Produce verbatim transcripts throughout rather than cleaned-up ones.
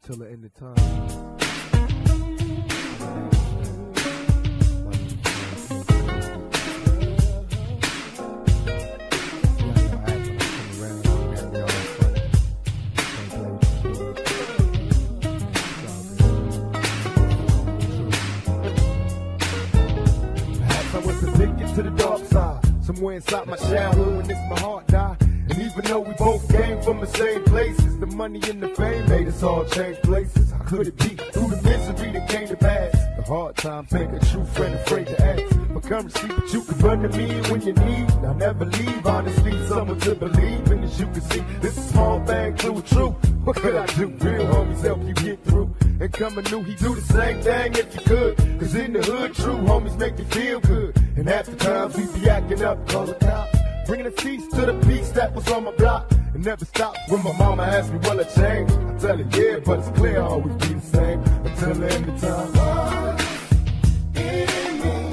till the end of time. To the dark side, somewhere inside my childhood when this my heart died. And even though we both came from the same places, the money and the fame made us all change places. How could it be? Through the misery that came to pass, the hard times make a true friend afraid to ask for currency, but you can run to me when you need. I'll never leave, honestly, someone to believe in. As you can see, this is a small thing to a truth. What could I do? Real homies help you get through. And coming new, he do the same thing if you could. Cause in the hood, true homies make you feel good. And half the times we be acting up, call the cops. Bringing the feast to the peace that was on my block. It never stopped when my mama asked me, will it change? I tell her, yeah, but it's clear I'll always be the same. Until the end of time. What's in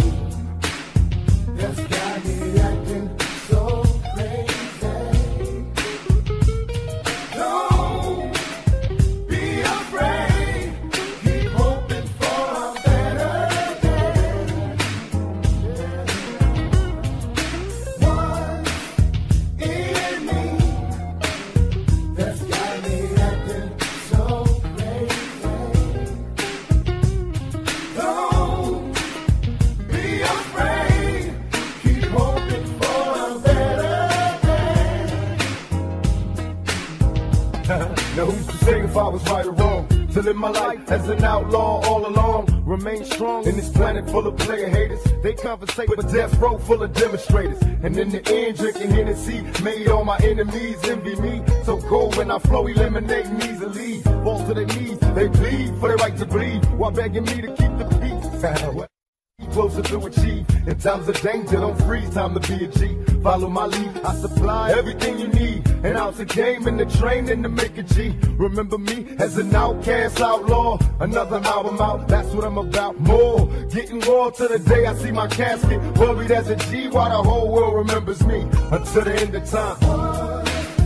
me that's got me acting so crazy? Don't be afraid. Keep hoping for a better day. What's in me that's got me acting so crazy? Don't be afraid. Keep hoping for a better day. Now who's to say if I was right or wrong? To live my life as an outlaw all along. Remain strong in this planet full of player haters. They conversate with death row full of demonstrators. And in the end, drinking Hennessy made all my enemies envy me. So cold when I flow, eliminating easily. Fall to their knees, they plead for their right to breathe, while begging me to keep the peace. Closer to achieve. In times of danger, don't freeze, time to be a G. Follow my lead, I supply everything you need. And out the game and the training to make a G. Remember me as an outcast outlaw. Another album out, that's what I'm about. More, getting raw to the day I see my casket. Buried as a G while the whole world remembers me. Until the end of time.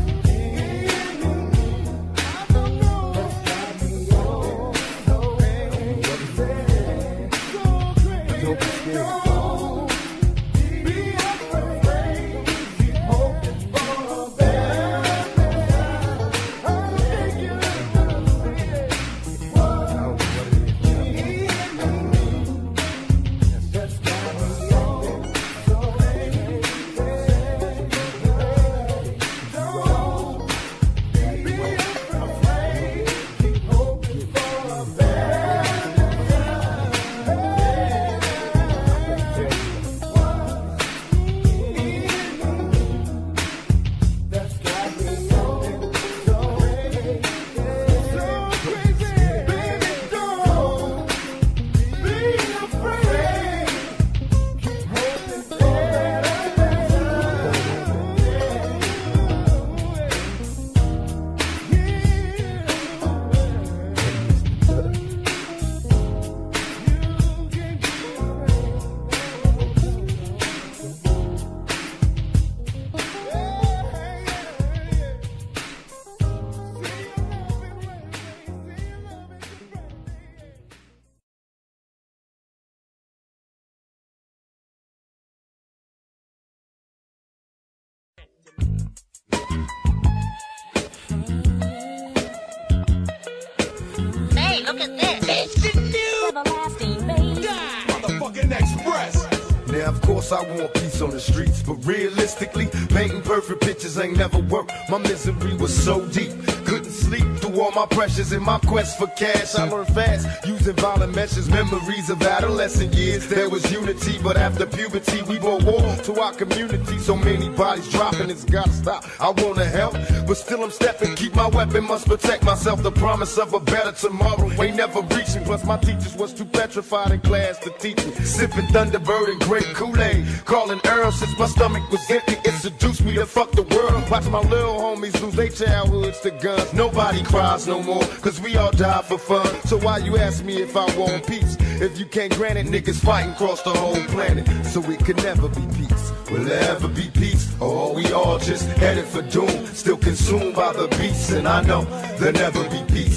Hey, look at this. It's the new everlasting baby. Motherfucking Express. Now, of course, I want peace on the streets, but realistically, painting perfect pictures ain't never worked. My misery was so deep, couldn't sleep through all my pressures in my quest for cash. I learned fast, using violent measures, memories of adolescent years. There was unity, but after puberty, we brought war to our community. So many bodies dropping, it's gotta stop. I wanna help, but still I'm stepping, keep my weapon, must protect myself. The promise of a better tomorrow ain't never reaching. Plus, my teachers was too petrified in class to teach me. Sipping Thunderbird and grape Kool-Aid, calling Earl since my stomach was empty. It seduced me to fuck the world. Watch my little homies lose their childhoods to guns. Nobody cries no more, cause we all die for fun. So why you ask me if I want peace? If you can't grant it, niggas fighting across the whole planet. So it could never be peace. Will there ever be peace? Or are we all just headed for doom? Still consumed by the beasts, and I know there'll never be peace.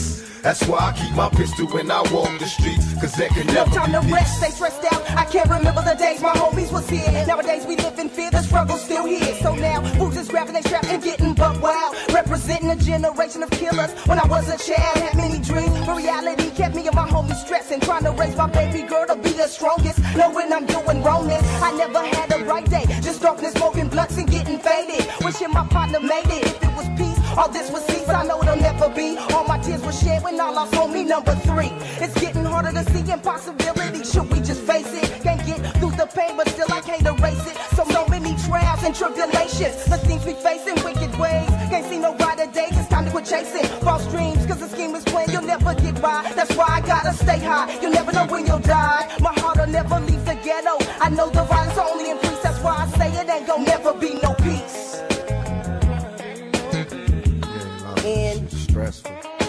That's why I keep my pistol when I walk the streets, cause there can No never time be to peace. rest, stay stressed out. I can't remember the days my homies was here. Nowadays we live in fear, the struggle's still here. So now, who's just grabbing their strap and getting buck wild? Representing a generation of killers. When I was a child, had many dreams, but reality kept me and my homies stressing. Trying to raise my baby girl to be the strongest. Knowing I'm doing wrongness. I never had a bright day, just darkness, smoking blunts and getting faded. Wishing my partner made it. If it was peace, all this was cease. I know it'll never be. All my tears were shed when I lost homie number three. It's getting harder to see impossibility. Should we just face it? Can't get through the pain, but still I can't erase it. So, so many trials and tribulations. The things we face in wicked ways. Can't see no brighter days. It's time to quit chasing false dreams. Cause the scheme is plain, you'll never get by. That's why I gotta stay high. You'll never know when you'll die. My heart will never leave the ghetto. I know the violence only increase. That's why I say it ain't gonna never be no peace. And stressful.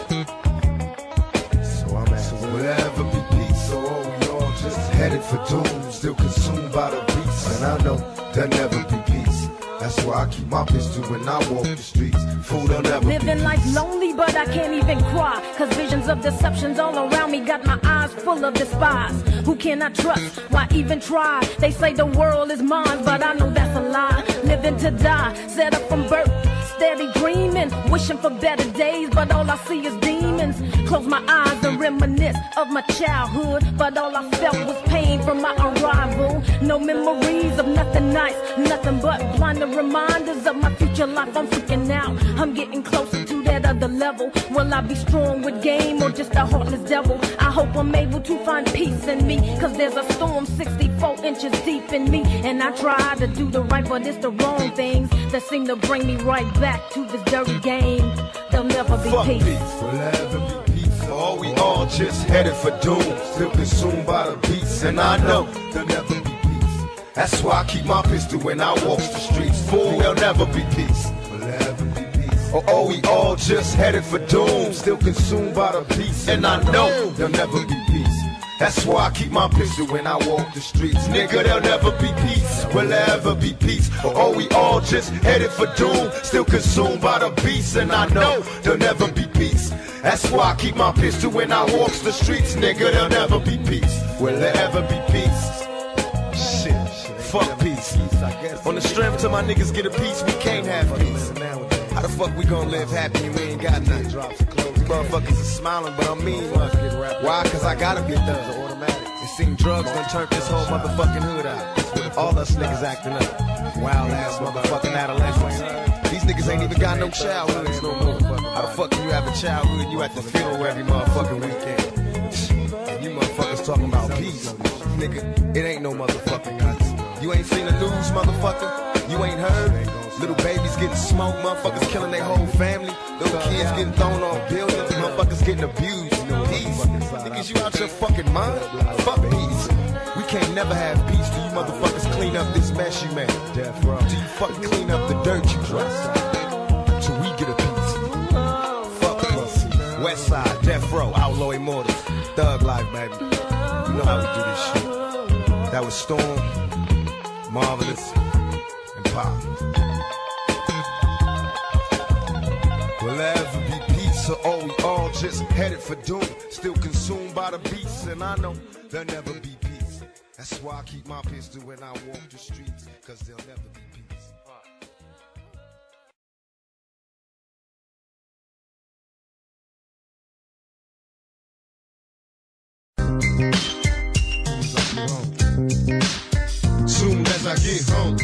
So I'm asking, so will there ever be peace? Or are we all just headed for doom? Still consumed by the beast. And I know there'll never be peace. That's why I keep my pistol when I walk the streets. Fool, there'll never be Living peace. life lonely, but I can't even cry. Cause visions of deceptions all around me got my eyes full of despise. Who can I trust? Why even try? They say the world is mine, but I know that's a lie. Living to die, set up from birth. Steady dreaming, wishing for better days, but all I see is demons. Close my eyes and reminisce of my childhood, but all I felt was pain from my arrival. No memories of nothing nice, nothing but blinding reminders of my future life. I'm freaking out, I'm getting closer to that other level. Will I be strong with game or just a heartless devil? I hope I'm able to find peace in me, cause there's a storm sixty-four inches deep in me. And I try to do the right, but it's the wrong things that seem to bring me right back to this dirty game. There'll never be Fuck peace. peace. Will there ever be peace? Or are we all just headed for doom? Still consumed by the beats. And I know there'll never be peace. That's why I keep my pistol when I walk the streets. Fool, there'll never be peace. Will there ever be peace? Or are we all just headed for doom? Still consumed by the beats. And I know there'll never be peace. That's why I keep my pistol when I walk the streets. Nigga, there'll never be peace. Will there ever be peace? Or are we all just headed for doom? Still consumed by the beast. And I know there'll never be peace. That's why I keep my pistol when I walk the streets. Nigga, there'll never be peace. Will there ever be peace? Shit, fuck peace. On the strength till my niggas get a piece, we can't have peace. How the fuck we gon' live happy and we ain't got nothing? Motherfuckers are smiling, but I'm mean. Why? Cause I gotta get done. It seems drugs done turned this whole motherfucking hood out. All us niggas acting up. Wild ass motherfucking adolescents. These niggas ain't even got no childhoods no more. How the fuck can you have a childhood and you at the funeral every motherfucking weekend? And you motherfuckers talking about peace. Nigga, it ain't no motherfucking peace. You ain't seen the news, motherfucker? You ain't heard? Little babies getting smoked, motherfuckers killing their whole family. Little kids getting thrown off buildings, motherfuckers getting abused. Peace? Niggas, you out your fucking mind? Fuck peace. We can't never have peace till you motherfuckers clean up this mess you made. Till you fucking clean up the dirt you dressed. Till we get a piece. Fuck peace. West Side, Death Row, Outlaw Immortals. Thug life, baby. You know how we do this shit. That was Storm, Marvelous, and Pop. Will there ever be peace, or are we all just headed for doom? Still consumed by the beasts, and I know there'll never be peace. That's why I keep my pistol when I walk the streets, cause there'll never be peace. Soon as I get home,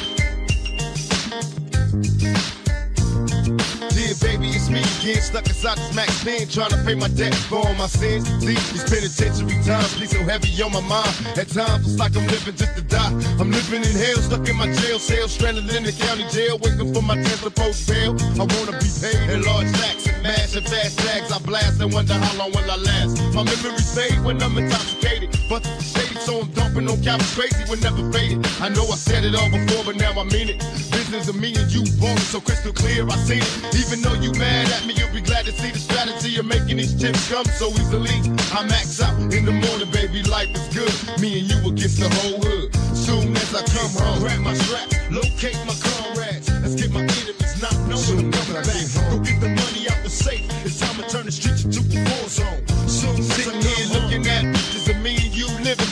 dear baby, it's me again, stuck inside this max pen, trying to pay my debt for all my sins. See, these penitentiary times be so heavy on my mind. At times it's like I'm living just to die. I'm living in hell, stuck in my jail cell, stranded in the county jail, waiting for my tenth to post bail. I wanna be paid in large stacks and mash and fast tags. I blast and wonder how long will I last. My memories fade when I'm intoxicated, but the shade, so I'm dumping on couch crazy when never faded. I know I said it all before, but now I mean it. Business of me and you, born so crystal clear, I seen it. Even though you mad at me, you'll be glad to see the strategy of making these chips come so easily. I max out in the morning, baby, life is good. Me and you against the whole hood. Soon as I come home, grab my strap, locate my comrades. Let's get my enemies not knowing I'm coming back. Go get the money out the safe. It's time to turn the streets into a war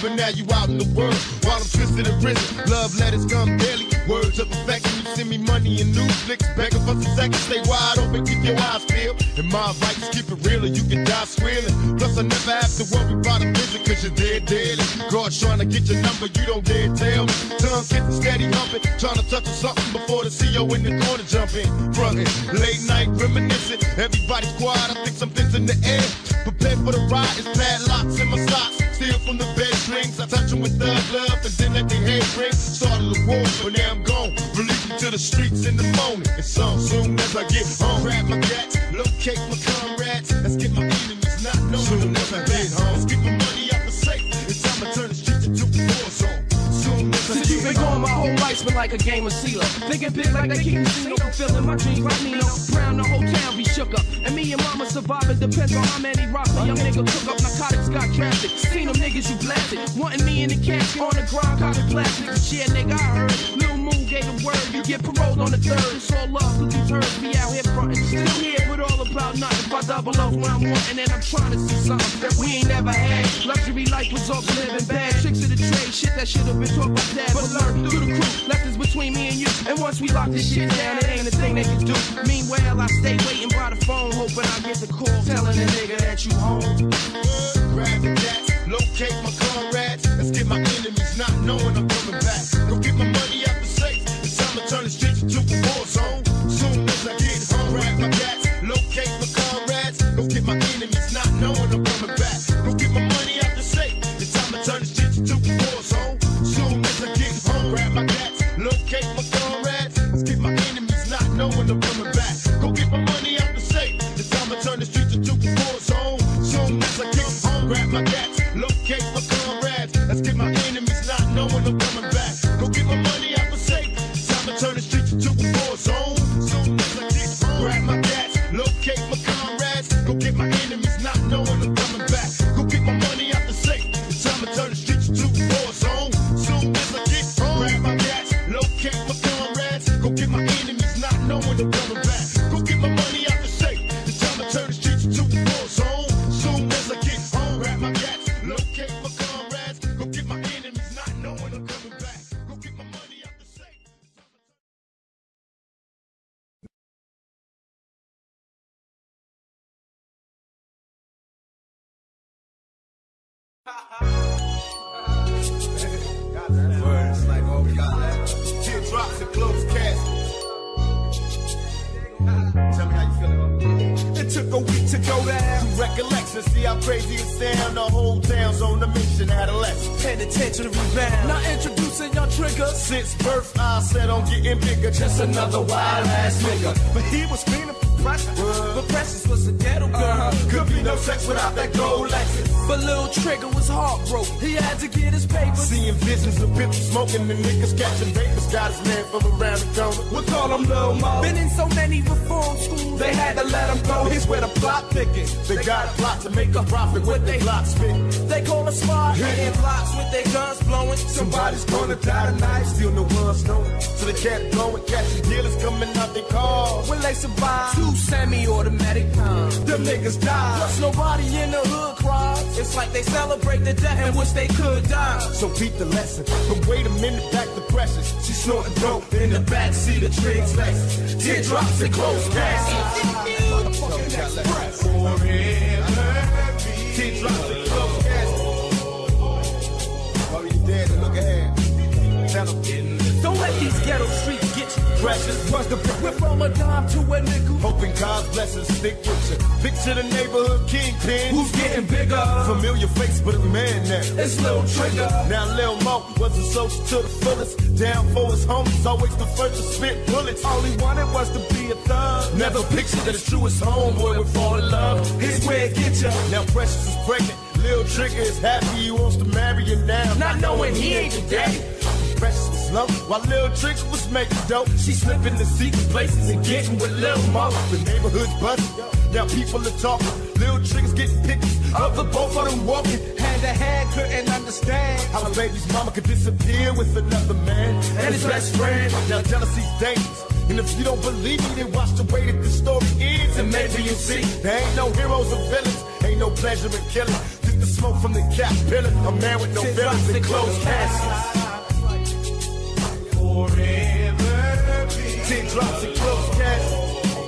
but now you out in the world. While I'm twisted and risen, love letters come daily. Words of affection, you send me money and news flicks. Begging for some seconds, stay wide open, keep your eyes peeled. And my advice is keep it real or you can die squealing. Plus I never have to worry about a visit cause you're dead dead. God's trying to get your number, you don't dare tell me. Tongue getting steady humping, trying to touch on something before the C O in the corner jump in. Frontin', late night reminiscing, everybody's quiet, I think something's in the air. Prepare for the ride, it's padlocks in my socks. Steal from the bed strings, I touch them with thug love and then let their head ring. Started the war, but now I'm gone. Release me to the streets in the morning. And so soon as I get home, grab my gats, locate my comrades. Let's get my enemies not known. Soon as I get home, let's get my money out the safe. It's time to turn the streets into a war zone. Soon as I Since you've get been home, gone, my whole life's been like a game of CeeLo. Thinking big like they keep casino, fulfilling my dreams like Nino Brown. The whole town be shook up, and me and mama surviving depends on how many rocks a young nigga took up. Narcotics got drafted, seen them niggas you blasted, wanting me in the casket on the ground, copy plastic. Yeah, nigga, I heard Lil Moon gave the word, you get paroled on the third. It's all love, cause these herbs be out here frontin'. Still here, but all about nothing. Five double O's when I'm wanting, and I'm trying to see something that we ain't never had. Luxury life was off living bad. Tricks of the trade, shit that should have been taught by dad. But learn through the crew, lessons between me and you. And once we lock this shit down, it ain't a thing they can do. Meanwhile, I stay waiting by the phone, hoping I get the call, telling the nigga that you home. grab the gats, locate my comrades. Let's get my enemies not knowing I'm coming back. Go get my money out the safe. It's time to turn the streets into a war zone. Soon as I get home, grab my gats, locate my comrades. Go get my enemies not knowing I'm coming back. Go get my money out the safe. It's time to turn the streets into a war zone. Soon as I get home, grab my gats, locate my comrades. Let's get my enemies not knowing I'm coming back. Go get my money out the safe. It's time to turn the streets into a war zone. Soon as I get home, grab my gats, locate my comrades. Let's get my enemies not knowing I'm coming back. Go get my money out the safe. It's time to turn the streets into a war zone. Soon as I get home, grab my gats, locate my comrades. Go get my enemies not knowing I'm coming back. Go get my money out the safe. It's time to turn the streets into a war zone. Soon as I get home, grab my gats, locate my comrades. Go get my enemies not knowing I'm coming back. Go get my money out the safe. It's time to turn the streets into a war zone. Soon as I get home, grab my gats, locate my comrades. Go get my enemies not knowing I'm coming back. Go get my money out the safe. Words like all we got left. Teardrops and closed caskets. Tell me how you feeling. It took a week to go down. To recollect and see how crazy it sound. The whole town's on the mission, adolescent. Paying attention to rebound. Now introducing your trigger. Since birth, I set on getting bigger. Just another wild ass nigga. But he was feeling for Precious. But Precious was a ghetto girl. Uh, could be no sex without that gold Lexus. But Lil Trigger was heartbroken. He had to get his papers. Seeing visions of people smoking and niggas catching vapors. Got his man from around the corner. We call him Lil Mo. Been in so many reform schools, they had to let him go. Here's where the plot thickens. They got a plot to make a profit with they block spit. They call a spot, hitting blocks with their guns blowing. Somebody's gonna die tonight, still no one's knowing. So they kept going, catching dealers coming out their cars. When they survive, two semi-automatic pounds. Them niggas die. Plus nobody in the hood cries. It's like they celebrate the death and wish they could die. So beat the lesson. But wait a minute, back to Precious. She snorting dope in the backseat of Triggs Lexus. Teardrops and closed caskets. Teardrops and closed caskets. Oh, you dead to look ahead. Tell them. Don't let these ghetto streets get you. Precious was the brick. We're from a dime to a nickel. Hoping God's blessings stick with you. Picture the neighborhood kingpin. Who's getting bigger? Familiar face, but a man now. It's Lil Trigger. Now Lil Mo was a soldier to the fullest. Down for his homies, always the first to spit bullets. All he wanted was to be a thug. Never pictured that his truest homeboy would fall in love. Here's where it get ya. Now Precious is pregnant. Lil Trigger is happy he wants to marry her now. Not knowing he ain't your daddy. Precious was low, while Lil Trigger was making dope. She slipping the secret places and getting with Lil Mo. The neighborhood's buzzing, now people are talking. Lil Trigger's getting pictures of the both of them walking hand to hand. Couldn't understand how his baby's mama could disappear with another man and his best friend. Now jealousy's dangerous, and if you don't believe me, then watch the way that the story ends, and maybe you'll see there ain't no heroes or villains, ain't no pleasure in killing. Just The smoke from the caterpillar, a man with no feelings and closed caskets. Forever be. Teardrops and closed caskets.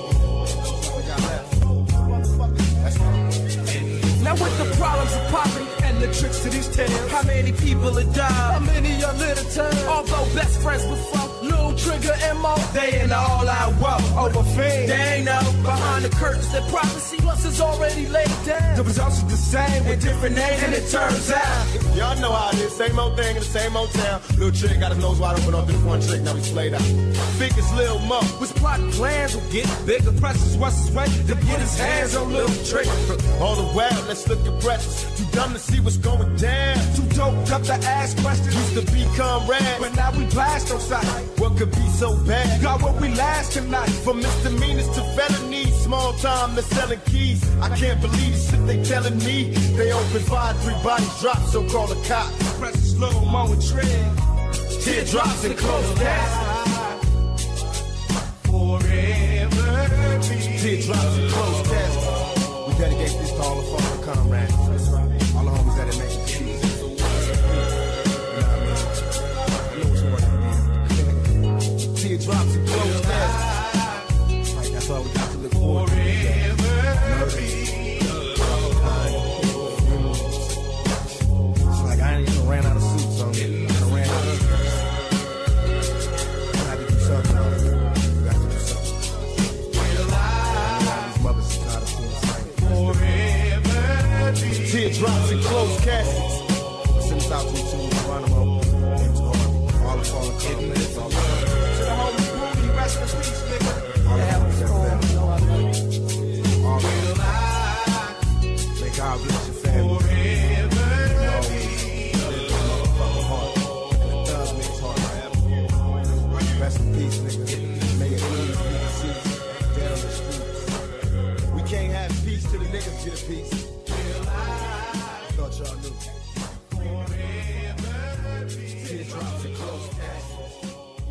Now with the problems of poverty and the tricks to these tales, how many people have died? How many are little turned? Although best friends before, Lil Trigger M O, they in the all-out war over fame. They ain't know behind the curtains that prophecy once is already laid down. The results are the same with different names, and it turns out y'all know how it is, same old thing in the same old town. Lil Trick got his nose wide open off this one trick, now he's played out. Biggest Lil Mo was plotting plans will get bigger presses. What's his way to get his hands on Lil Trick? All the while, let's look at breakfast. Too dumb to see what's going down. Too doped up to ask questions. Used to be comrades, but now we blast on sight. What could be so bad? Got what we last tonight. From misdemeanors to felonies, small time to selling keys. I can't believe the shit they telling me. They open five, three bodies drop, so call the cops. Press a slow mo and tread. Teardrops and closed caskets. Forever be. Teardrops and closed caskets. We dedicate this to all the fallen comrades. All the homies that it makes it cheese. Teardrops and closed caskets. Like that's all we got to look forward to. It's like I ain't even ran out of suits on me. I ran out of suits. I had to do something on it. We got to do something. These mothers are tired of seeing the same. Teardrops and closed caskets. Send us out to each other. Geronimo, James Harvey, all the fallen comrades, all the to the homie Rudy, rest in peace, nigga. all the homies that family. All of them. May God bless your family. Rest in peace, nigga. May it ease be deceased down the streets. We can't have peace till the niggas get a piece. I thought y'all knew. Teardrops and closed caskets.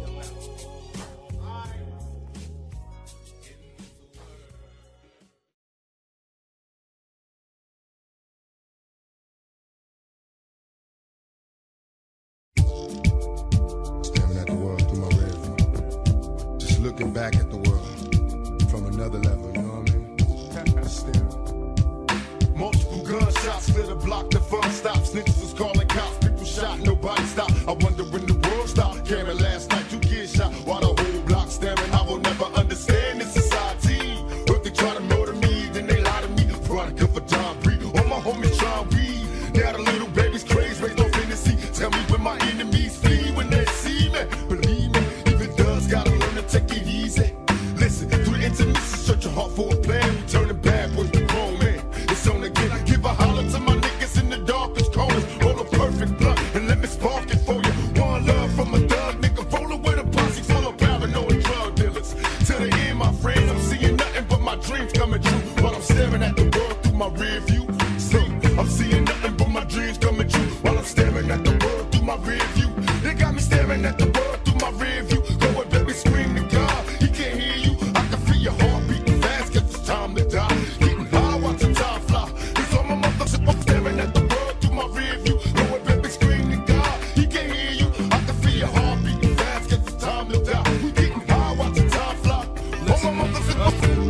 Staring at the world through my rear view. Just looking back at the world from another level, you know what I mean? Staring. Multiple gunshots lit a block, the fun stopped. Snitches was calling cops, people shot, nobody stopped. I wonder when the world stopped. Cameron last night, two kids shot while the whole block staring. I will never understand this society. If they try to murder me, then they lie to me. Veronica for John Breed, all my homies try weed. Now the little baby's crazy, raised on fantasy. Tell me when my enemies flee when they see me. Believe me, if it does, gotta learn to take it easy. Listen, through the internet, search your heart for a plan. We turn the bad boys to grown men. It's on again. Give a holler to my niggas in the darkest corners. Roll a perfect blunt and let me spark it for you. One love from a thug nigga, rolling with a posse full of paranoid drug dealers. To the end, my friends, I'm seeing nothing but my dreams coming true. While I'm staring at the world through my rear view. See, I'm seeing nothing but my dreams coming true. While I'm staring at the world through my rear view. They got me staring at the world through my rear view. Go and baby, scream to God, he can't hear you. I can feel your heart beating fast, cause it's time to die. Getting high, watching time fly. It's all my motherfuckers, I'm staring at the world through my rear view. Go and baby, scream to God, he can't hear you. I can feel your heart beating fast, cause it's time to die. We getting high, watching time fly. All my motherfuckers.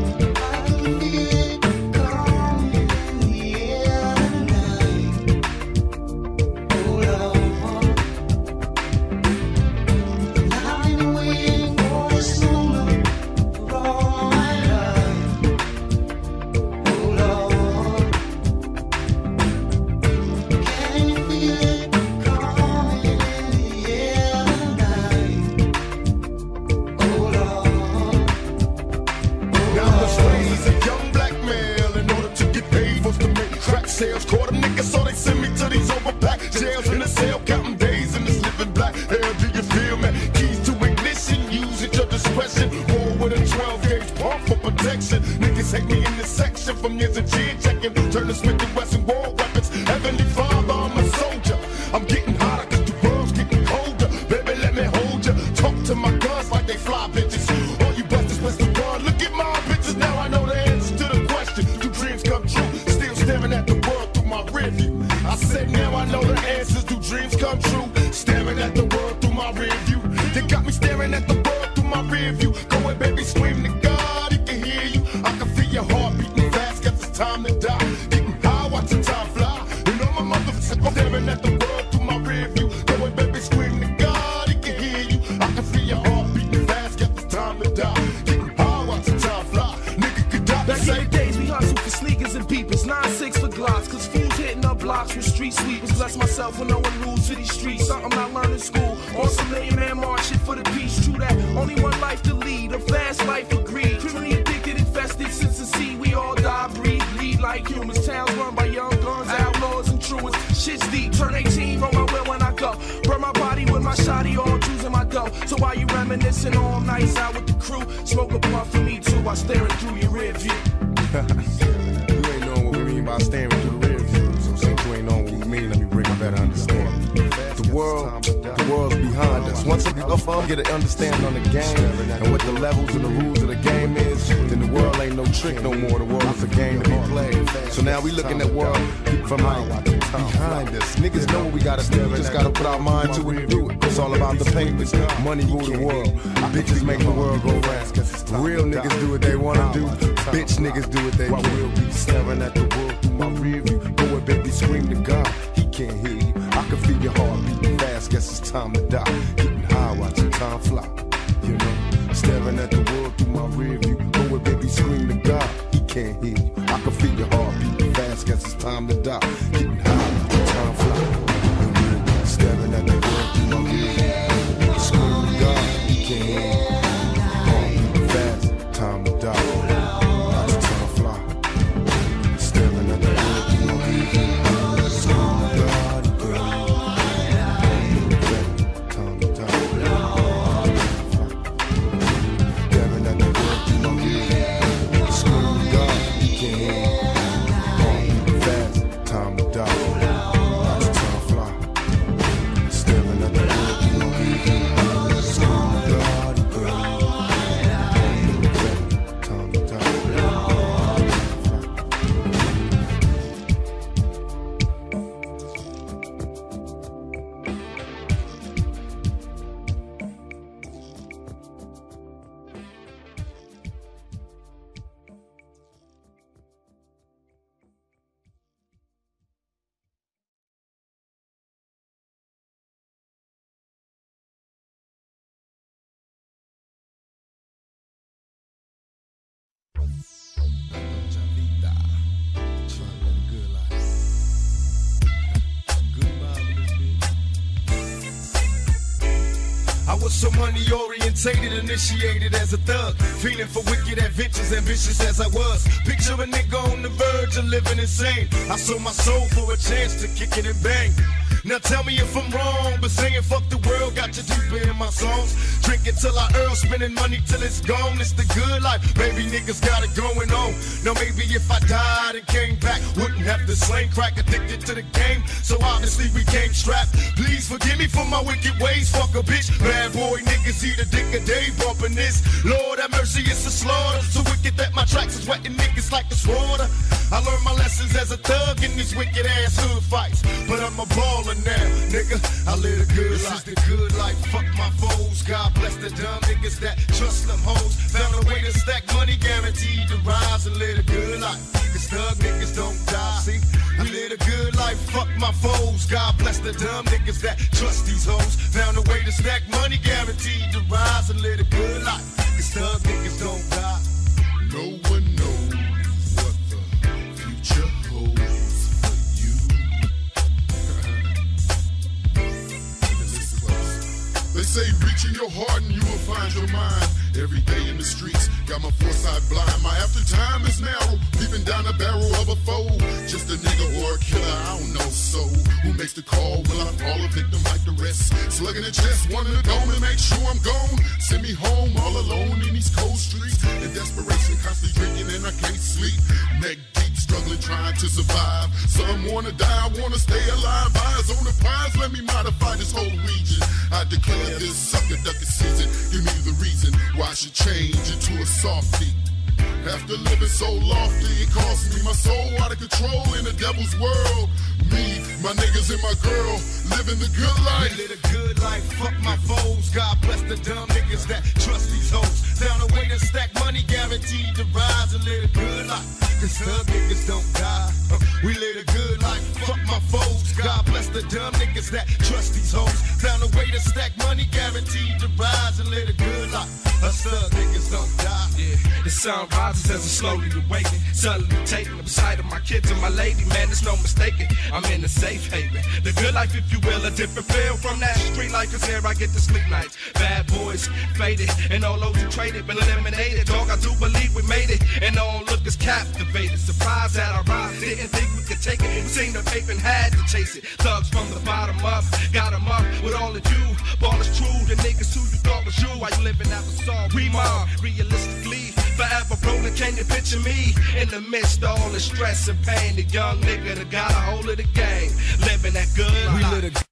Sales, caught a nigga, so they send me to these overpacked jails in a cell, counting days in this living black hell. Do you feel me? Keys to ignition, use at your discretion. Roll with a twelve gauge pump for protection. Niggas hate me in this section from years of chin checking. Turn the Smith and Wesson war weapons. Heavenly Father, I'm a soldier. I'm getting hotter cause the world's getting colder. Baby, let me hold ya. Talk to my guns like they fly bitches. All you busters, best to run. Look at my bitches, now I know the answer to the question. Do dreams come true? Still staring at the world through my rearview. time to die. Getting high, watching time fly. And all my motherfuckers staring at the world through my rear view. Going, baby, scream to God, he can hear you. I can feel your heart beating fast, got the time to die. Getting high, watching time fly. Nigga could die. Back in the days, we hustle for sneakers and peepers. nine six for glocks, cause fools hitting up blocks with street sweepers. Bless myself with knowing rules to these streets. Something I learned in school. On some million man march shit for the peace. True that, only one life to lead. A fast life of greed. Criminally addicted, infested since the sea. We all die, breathe, bleed like humans. Towns run by young guns, outlaws and truants. Shit's deep, turn eighteen, roll my wheel when I go. Burn my body with my shotty, all Jews in my dough. So while you reminiscing all nights out with the crew, smoke a blunt for me too while staring through your rear view. You ain't knowing what we mean by staring through the rear view. So since you ain't knowing what we mean, let me bring a better understanding. The world, the world's behind us. Once I get up on, get an understanding on the game and what the levels and the rules of the game is, then the world ain't no trick no more. The world is a game to be played. So now we looking at world from like behind us. Niggas know what we gotta do. We just gotta put our mind to it and do it. It's all about the papers. Money rule the world. Bitches make the world go round. Real niggas do what they wanna do. Bitch niggas do what they want. We'll be staring at the world through my rear view. Go ahead, baby, scream to God. He can't hear you. I can feel your heart beating fast. Guess it's time to die. Getting high, watching time fly. You know, staring at the world through my rear view. Go ahead, baby, scream to God. He can't hear you. I can feel your heart beating fast. Guess it's time to die. Getting high, watching time fly. You know, staring at the world through my rear view. Scream to God. He can't hear you. Heart beating fast. Time to die. Watching time fly. Staring at the world through my rear view. So money orientated, initiated as a thug, feeling for wicked adventures, ambitious as I was. Picture a nigga on the verge of living insane. I sold my soul for a chance to kick it and bang. Now tell me if I'm wrong, but saying fuck the world got you deeper in my songs. Drinking till I earn, spending money till it's gone. It's the good life, baby, niggas got it going on. Now maybe if I died and came back, wouldn't have to slang crack, addicted to the game, so obviously we came strapped. Please forgive me for my wicked ways, fuck a bitch. Bad boy niggas eat a dick a day, bumping this. Lord have mercy, it's a slaughter. So wicked that my tracks is wetting niggas like it's water. I learned my lessons as a thug in these wicked ass hood fights, but I'm a baller now, nigga. I live a good life. This is the good life. Fuck my foes. God bless the dumb niggas that trust them hoes. Found a way to stack money, guaranteed to rise and live a good life. Cause thug niggas don't die. See, I live a good life. Fuck my foes. God bless the dumb niggas that trust these hoes. Found a way to stack money, guaranteed to rise and live a good life. Cause thug niggas don't die. No one knows what the future holds for you. They say reach in your heart and you will find your mind. Every day in the streets, got my foresight blind. My after time is narrow, peeping down the barrel of a foe. Just a nigga or a killer, I don't know. So who makes the call? Will I fall a victim like the rest? Slugging the chest, one in the dome and make sure I'm gone. Send me home all alone in these cold streets. In desperation, constantly drinking and I can't sleep. Neck deep, struggling, trying to survive. Some wanna die, I wanna stay alive. Eyes on the prize, let me modify this whole region. I declare this sucker ducky season. Give me the reason why I should change into a softie. After living so lofty, it cost me my soul out of control in the devil's world. Me, my niggas and my girl, living the good life. We live a good life, fuck my foes. God bless the dumb niggas that trust these hoes. Found a way to stack money, guaranteed to rise and live a good life. Cause thug niggas don't die. Uh, we live a good life, fuck my foes. God bless the dumb niggas that trust these hoes. Found a way to stack money, guaranteed to rise and live a good life. Us thug niggas don't die. Yeah, the sun rises as I slowly awaken. Suddenly taking the sight of my kids and my lady, man, there's no mistaking. I'm in a safe haven. The good life, if you will, a different feel from that street life, cause here I get to sleep nights. Bad boys, faded, and all those who traded, been eliminated. Dog, I do believe we made it, and all lookers captivated. Surprised that I rise, didn't think we could take it. We seen the paper and had to chase it. Thugs from the bottom up, got them up with all of you. Ball is true, the niggas who you thought was you. Why you living that was all remodel, realistically. Forever rolling, can you picture me? In the midst of all the stress and pain, the young nigga that got a hold of the game, living that good We life. live a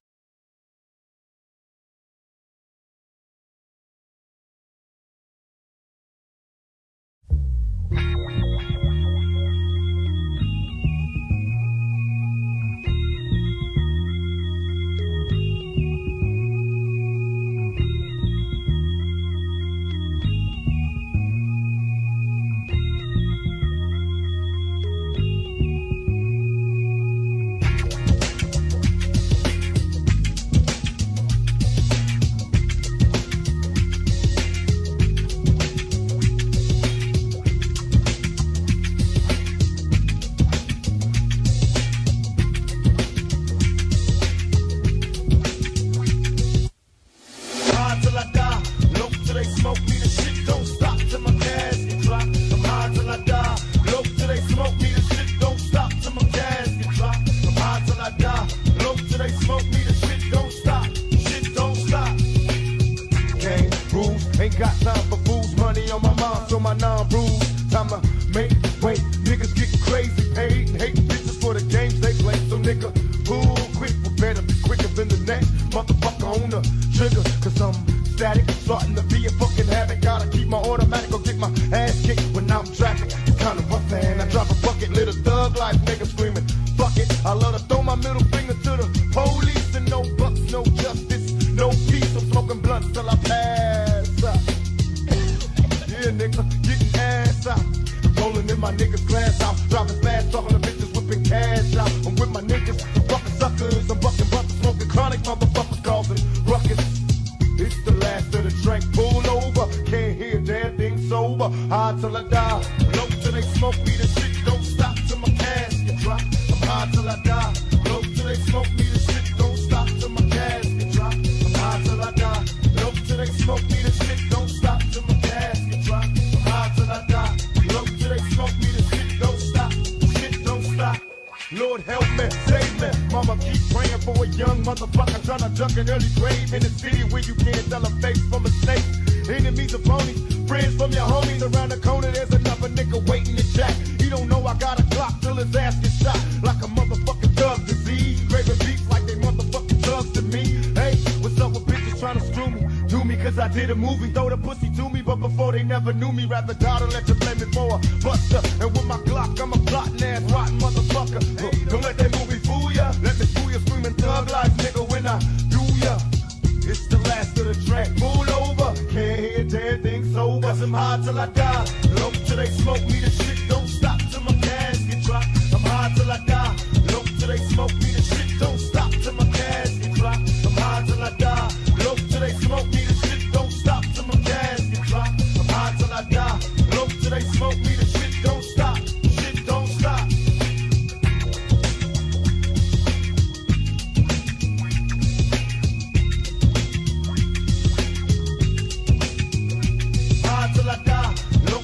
till I die.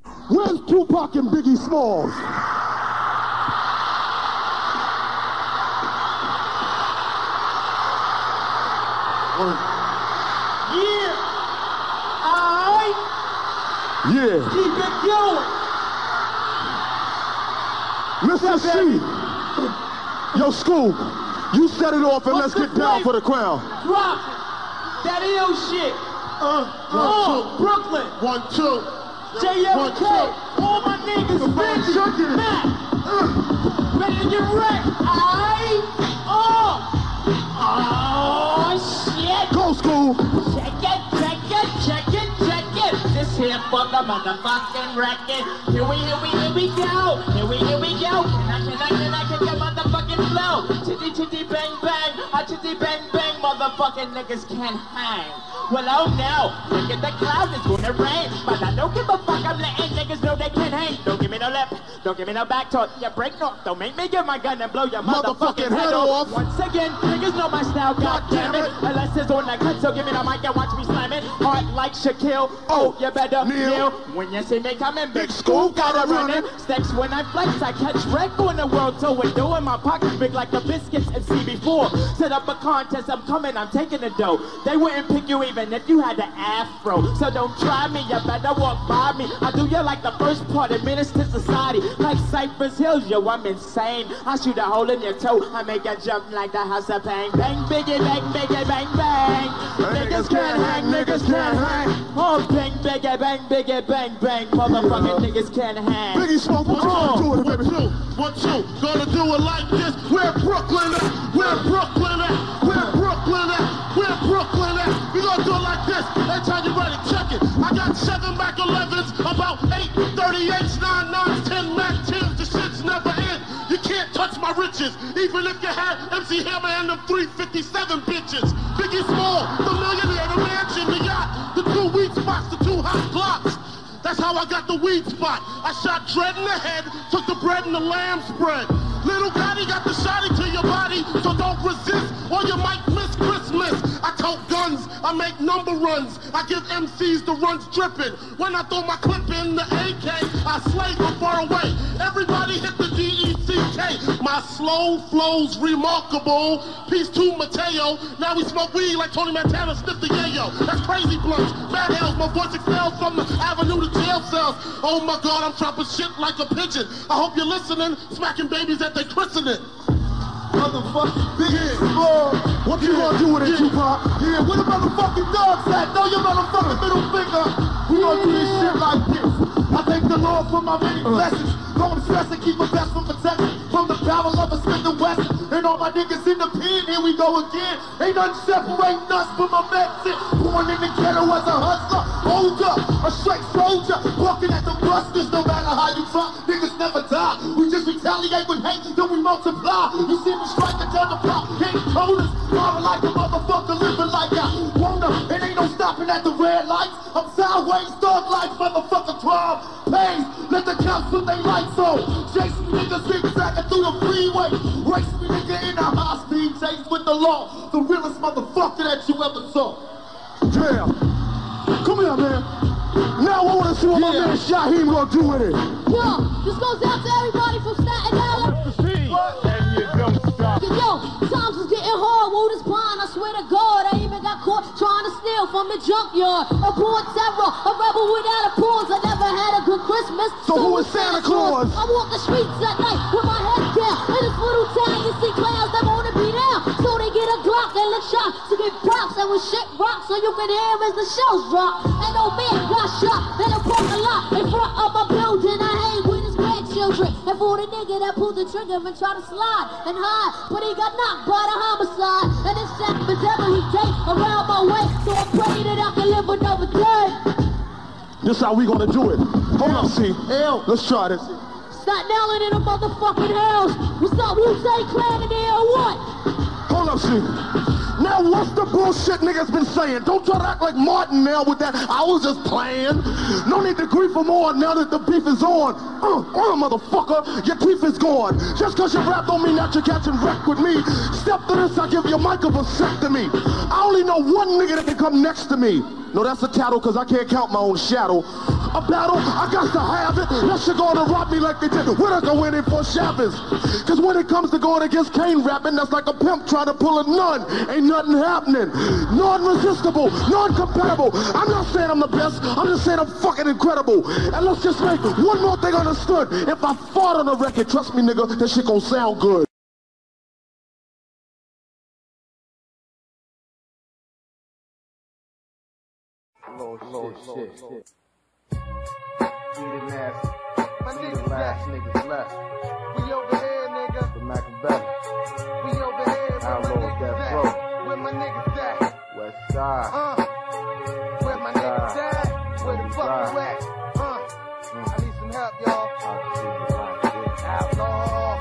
Where's Tupac and Biggie Smalls? Yeah. Alright. Yeah. Keep it going. Mister C. Yo, Scoop, you set it off and What's let's get down for the crown. Drop it. That ill shit. Uh, Come on, Brooklyn. One, two. J F K. All my niggas. Benji. Matt. Uh, ready to get wrecked. Alright. Oh. Oh, shit. Go, School. Check it, check it, check it, check it. This here for the motherfucking record. Here we, here we, here we go. Here we, here we go. Can I, can I, can I, can I, motherfucking flow? Chitty, chitty, bang, bang. A chitty, bang, bang. Motherfucking niggas can't hang. Well, oh no. Look at the clouds, it's gonna rain. But I don't give a fuck, I'm letting niggas know they can't hang. Don't give me no left, don't give me no back talk. You break no, don't make me get my gun and blow your motherfucking, motherfucking head off. off. Once again, niggas know my style, god damn it. Unless it's on the cut, so give me the mic and watch me slam it. Hard like Shaquille, oh, you better kneel. When you see me coming, big school gotta run it. Steps when I flex, I catch wreck on the world tour. With dough in my pockets big like the biscuits and C before. Set up a contest, I'm coming, I'm taking the dough. They wouldn't pick you even if you had the afro. So don't try me, you better walk by me. I do you like the first part of Menace to Society. Like Cypress Hills, yo, I'm insane. I shoot a hole in your toe, I make you jump like the house of bang. Bang, biggie, bang, biggie, bang, bang. Niggas can't hang, niggas can't hang. Oh, bang, biggie, bang, biggie, bang, bang. Motherfucking niggas can't hang. Biggie Smoke, what you gonna do with it, baby? Two, one, two, gonna do it like this. Where Brooklyn at? Where Brooklyn at? Where Brooklyn at? Where Brooklyn at? We gonna do it like this. Every time you ready, check it. I got seven Mac elevens, about eight thirty-eights, nine nines, ten Mac tens. The shit's never end. You can't touch my riches, even if you had M C Hammer and them three fifty-seven bitches. Biggie Small, the millionaire, the mansion, the yacht, the two weed spots, the two hot blocks. That's how I got the weed spot. I shot Dread in the head, took the bread and the lamb spread. Little Gotti got the shotty to your body, so don't resist or you might miss Christmas. I tote guns, I make number runs. I give M Cs the runs dripping. When I throw my clip in the A K, I slay from far away. Everybody hit the D E C K. My slow flow's remarkable. Peace to Mateo. Now we smoke weed like Tony Montana, sniff the yayo. That's crazy blunts. Bad hells, my voice excels from the avenue to jail cells. Oh my God, I'm dropping shit like a pigeon. I hope you're listening, smacking babies at their christening. Motherfucking Big Small. What you gonna do with it, Tupac? Yeah, where the motherfucking dogs at? Throw your motherfucking middle finger. We gonna do this shit like this. I thank the Lord for my many blessings. Don't stress and keep my best from protection. From the barrel of a Smith and Wesson. And all my niggas in the pen, here we go again. Ain't nothing separating us from my medicine. Born in the ghetto as a hustler. Hold up, a straight soldier. Walking at the busters, no matter how you try. Niggas never die. We just retaliate with hate, then we multiply. You see me striking down the block. Ain't coders. Marvin like a motherfucker, living like I wanna. It ain't no stopping at the red lights. I'm sideways, thug life, motherfucker, twelve. Pays, let the cops put their lights on. Chase me niggas zigzagging through the freeway. Race me nigga in a high speed chase with the law. The realest motherfucker that you ever saw. Yeah. Come here, man. Now I wanna see what yeah. my man Shaheem gonna do with it. Yo, this goes out to everybody from Staten Island. And you don't stop. Yo, times is getting hard, woo this bond, I swear to God, I even got caught trying to steal from the junkyard. A born terror, a rebel without a pause, I never had a good Christmas. So, so who is Santa Claus? I walk the streets at night with my head down. In this little town, you see clowns that wanna be down. So they get a Glock and lick shots to get props. And when shit rocks, so you can hear him as the shells drop. And no man got shot in a parking lot in front of my building. I hang with his grandchildren. And for the nigga that pulled the trigger and tried to slide and hide, but he got knocked by the homicide. And it's happened every day around my way. So I pray that I can live another day. This how we gonna do it. Hold up, see. Hell. Let's try this. Start nailing in a motherfucking house. What's up, Wu-Tang Clan in there or what? Hold up, see. Now what's the bullshit niggas been saying? Don't try to act like Martin now with that. I was just playing. No need to grieve for more now that the beef is on. Uh, uh, motherfucker, your teeth is gone. Just cause you rap don't mean that you're catching wreck with me. Step to this, I give your mic a vasectomy. I only know one nigga that can come next to me. No, that's a tattle cause I can't count my own shadow. a battle, I got to have it. That shit gonna rob me like they did. We're not gonna win it for Shabbos. Cause when it comes to going against Kane rapping, that's like a pimp trying to pull a nun. Ain't nothing happening. Non-resistible, non-compatible. I'm not saying I'm the best, I'm just saying I'm fucking incredible. And let's just make one more thing understood. If I fought on the record, trust me nigga, that shit gonna sound good. Lord, Lord, shit, shit. Eating ass. My niggas last niggas left. We over here, nigga. The Machiavelli. We over here. Outlaw Death Row. Where my niggas at? West Side. Uh. Where my niggas at? Where the fuck you at? Uh. Mm. I need some help, y'all. Outlaw.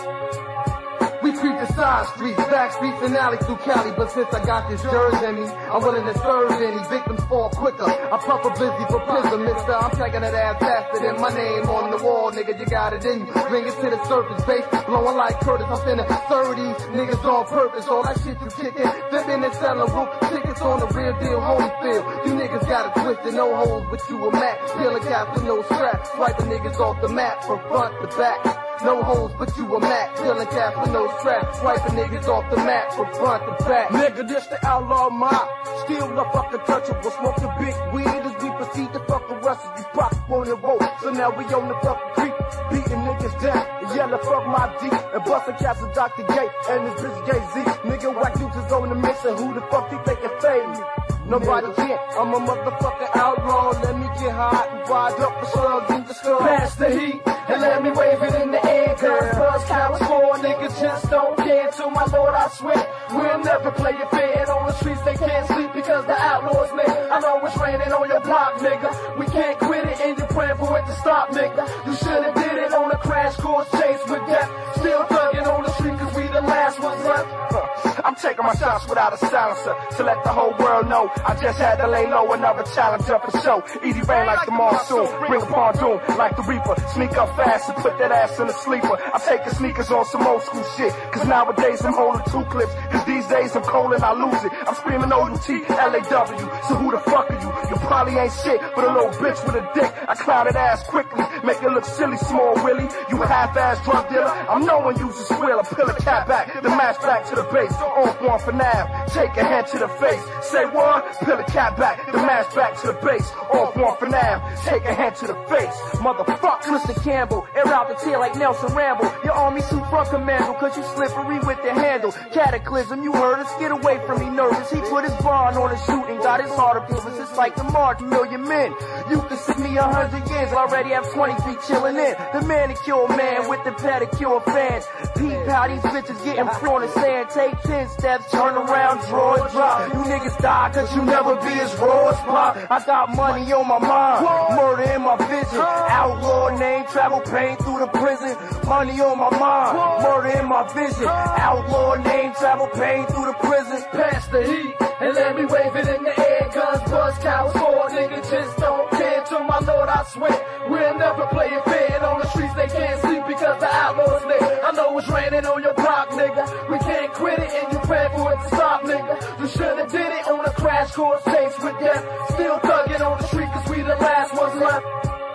We creep the side streets, back streets and alleys through Cali. But since I got this jerk in me, I'm willing to serve any. Victims fall quicker. I puff a busy for prism, mister. I'm taking that ass faster than my name on the wall, nigga. You got it in you. Bring it to the surface, base. Blowing like Curtis. I'm finna thirties niggas on purpose. All that shit you kicking. Flipping and selling room. Tickets on the real deal, Holyfield. You niggas got it twisted, no holes, but you a Mac. Peeling caps with no strap. Swiping niggas off the map from front to back. No holes, but you a Mac. Peeling caps with no strap. Swiping niggas off the map from front to back. Nigga, this the outlaw mob. Still the fucking touchable. Smoke the big weed as we proceed to fuck the rest of you pop on the road. So now we on the fucking creek. Beating niggas down. And yelling fuck my D. And busting caps with Doctor Gay. And this bitch Gay Z. Nigga, whack dudes on the mission. Who the fuck think they can fade me? Nobody can. I'm a motherfucking outlaw. Let me get hot and ride up the slugs in the skull. Pass the heat and let me wave it in the air. Cause buzz cows for niggas just don't care. To my lord, I swear, we'll never play it fair. On the streets they can't sleep because the outlaws there. I know it's raining on your block, nigga. We can't quit it and you're praying for it to stop, nigga. You should've did it on a crash course chase with death. Still thugging on the street cause we the last ones left. I'm taking my shots without a silencer to let the whole world know I just had to lay low. Another challenger for show. Easy rain like the monsoon, bring upon doom like the reaper. Sneak up fast and put that ass in a sleeper. I'm taking sneakers on some old school shit, cause nowadays I'm holding two clips. Cause these days I'm cold and I lose it. I'm screaming O U T L A W. So who the fuck are you? You probably ain't shit, but a little bitch with a dick. I clown it ass quickly, make it look silly, small Willie. You half-ass drug dealer, I'm knowing you's a squeal. I peel a cat back, the match back to the base. Off one for now, take a hand to the face. Say what? Peel a cat back, the match back to the base. Off one for now, take a hand to the face. Motherfucker, Mister Campbell, air out the tail like Nelson Ramble. Your army suit front commando, cause you slippery with the handle. Cataclysm, you heard us, get away from me nervous. He put his bond on the shooting, got his heart of business. It's like the march, a million men. You can see me a hundred years, already have twenty feet chilling in. The manicure man with the pedicure fans. Peep how these bitches getting free on the sand. Take ten steps, turn around, draw and drop. You niggas die cause you never be as raw as pop. I got money on my mind, murder in my vision. Outlaw name, travel pain through the prison. Money on my mind, murder in my vision. Outlaw name, travel pain through the prison. Pass the heat and let me wave it in the air. Guns, buzz, cows, four niggas just don't care. To my lord, I swear, we'll never play it fair. And on the streets they can't sleep because the outlaws there. I know it's raining on your block, nigga. We can't quit it and you pray for it to stop, nigga. You should've did it on a crash course chase with death. Still thugging on the street cause we the last ones left.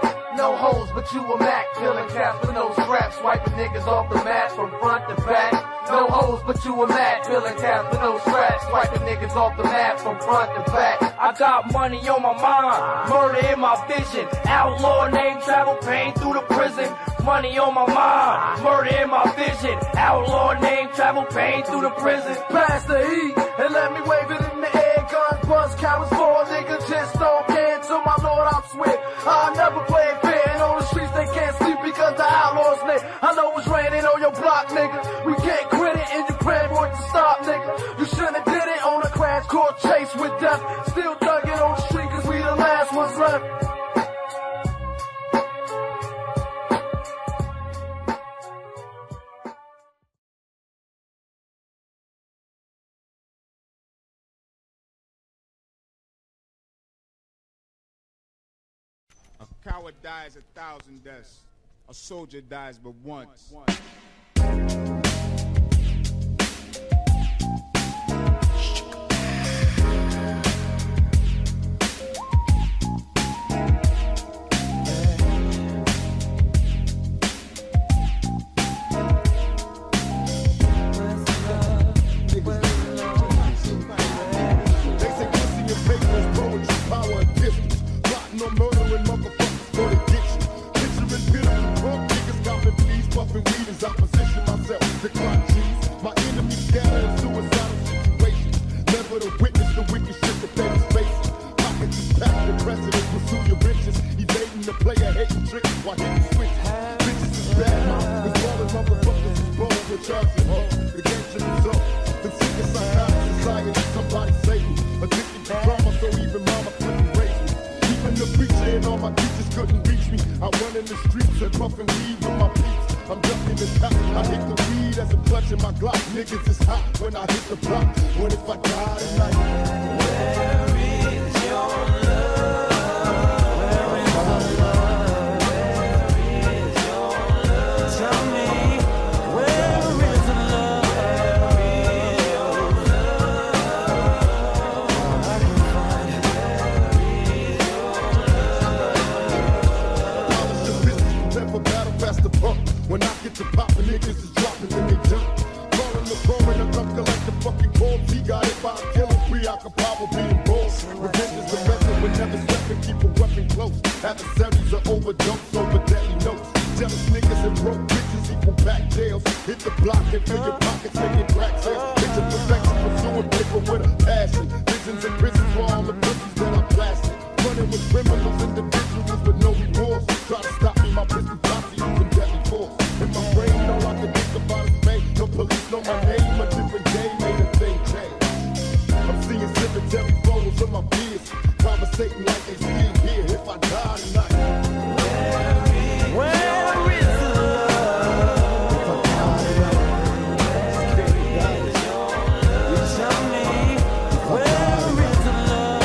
No holes, but you a Mac. Killing caps with no straps. Swiping niggas off the mat from front to back. No holes, but you a Mac. Killing caps with no straps. Swiping niggas off the mat from front to back. I got money on my mind, murder in my vision. Outlaw name, travel pain through the prison. Money on my mind, murder in my vision. Outlaw name, travel pain through the prison. Pass the heat and let me wave it in the air. Guns, buzz, cowards, four niggas just don't care. To my lord, I swear, I'll never play it fair. And on the streets they can't sleep because the outlaws there. I know it's raining on your block, nigga. We can't quit it and you pray for it to stop, nigga. You should've did it on a crash course chase with death. Still thugging on the street cause we the last ones left. A coward dies a thousand deaths. A soldier dies but once. charging her. The gangster result. The sick of psychotic society, somebody save me. Addicted to drama, so even mama couldn't raise me. Even the preacher and all my teachers couldn't reach me. I run in the streets and puffin' weed with my peeps. I'm ducking the top. I hit the weed as I'm clutching my Glock. Niggas is hot when I hit the block. What if I die tonight? Where is your love? Where is your love? Where is your love? Tell me, where is the love? Where is your love? I can find it. Where is your love? Polish the business, never battle past the pump. When I get to poppin', niggas is dropping, then they jump. Callin' the phone and I come collect the fucking corpse. He got it by a killer, preoccupied with being bold. Revenge is the method, but never step and keep a weapon close. Adversaries are overdose over deadly notes. Jealous niggas and broke bitches equal back jails. Hit the block and fill your pockets, making crack sales. Picture perfection, pursuing paper with a passion. Visions and prisons for all the pussies that I blasted. Running with criminals, individuals with no remorse. Try to stop me, my pistol posse using deadly force. In my brain, all I can think about is pain. No police know my name, a different day made a thing change. I'm seeing cemetery photos of my peers, conversating like they still here. If I die tonight, where is the love? If I die tonight, you tell me, where is the love?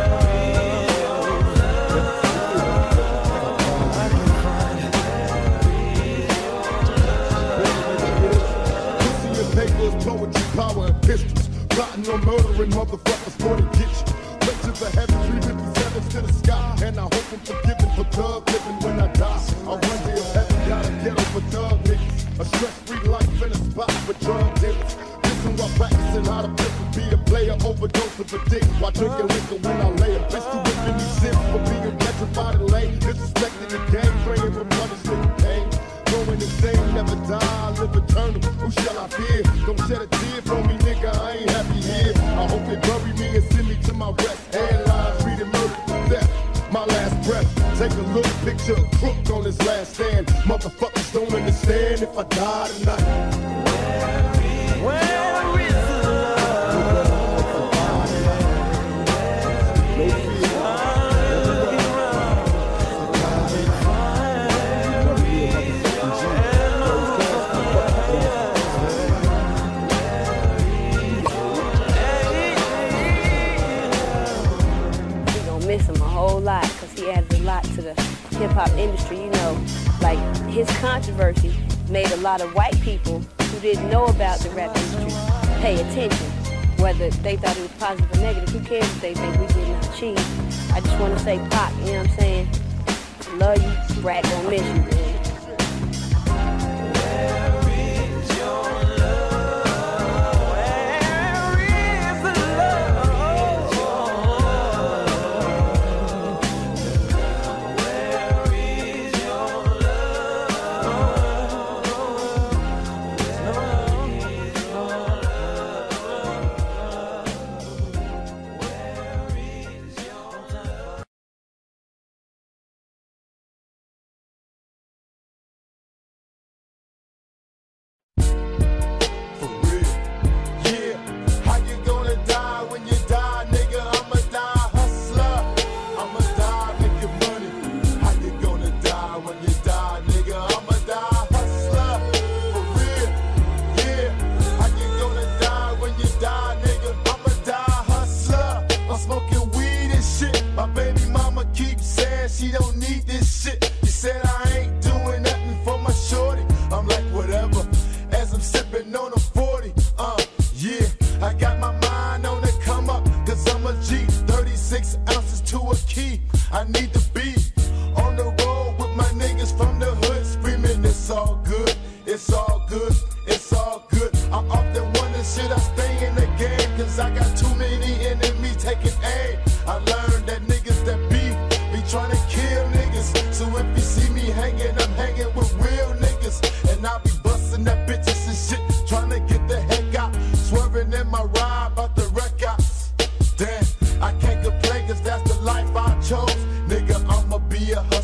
I can find it. Pussy and papers, poetry, power, and pistols. Plotting on murdering motherfuckers for the get you. Pictures of heaven, three fifty-sevens to the sky. And I hope I'm forgiven for thug living when I die. I wonder if heaven got a ghetto for thug niggas. A stress-free life in a spot for drug dealers. Listen while practicing how to flip and be a player. Overdose of a dick while drinking liquor when I lay a bitch to whipping these sips for being petrified and lame. Disrespecting the game, praying for punishment and pain. Going insane, never die, live eternal. Who shall I fear? Don't shed a tear for me, nigga, I ain't happy here. I hope they bury me and send me to my rest. Headlines reading murder to death. My last breath. Take a look, picture a crook on his last stand. Motherfuckers don't understand if I die tonight. Where is the love? No fear. Miss him a whole lot because he added a lot to the hip-hop industry. You know, like his controversy made a lot of white people who didn't know about the rap industry pay attention, whether they thought it was positive or negative. Who cares if they think we getting out cheap? I just want to say, Pac, you know what I'm saying? Love you, Brat gonna miss you, man.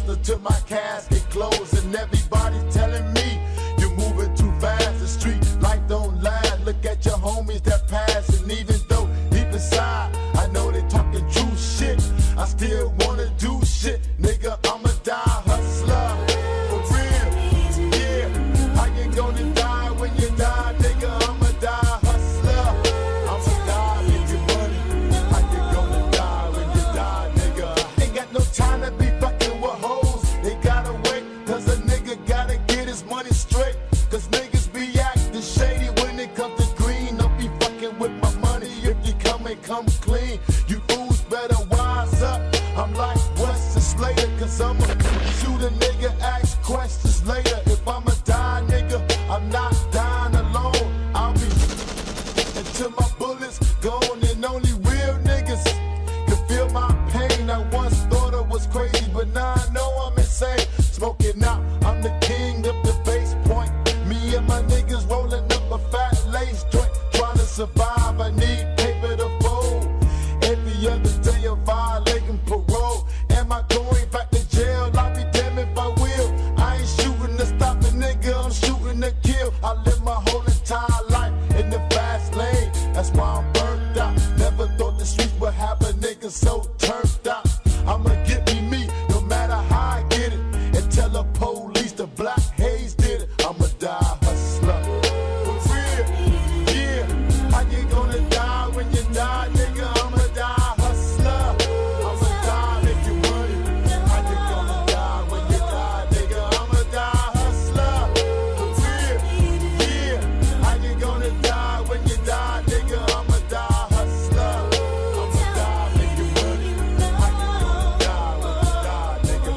Casket closed and everybody's telling me you're moving too fast. The street life till my bullets gone, and only real niggas can feel my pain. I once thought I was crazy, but now I know I'm insane. Smoking out, I'm the king of the base point. Me and my niggas rolling up a fat lace joint, trying to survive. I need paper to fold. Every other day I'm violating parole. Am I going back to jail? I'll be damned if I will. I ain't shooting to stop a nigga, I'm shooting to kill. I live my whole entire life in the fast lane. That's why I'm burnt out. Never thought the streets would have a nigga so turned out. I'ma get me me, no matter how I get it. And tell the police the black haze did it. I'ma die hustler. For real, yeah. How you gonna die when you die, nigga? I'ma die hustler. I'ma die making money. How you gonna die when you die, nigga? I'ma die hustler. For real, yeah. How you gonna die when you die, nigga? I'ma die hustler. I'ma die making money. How you gonna die when you die, nigga?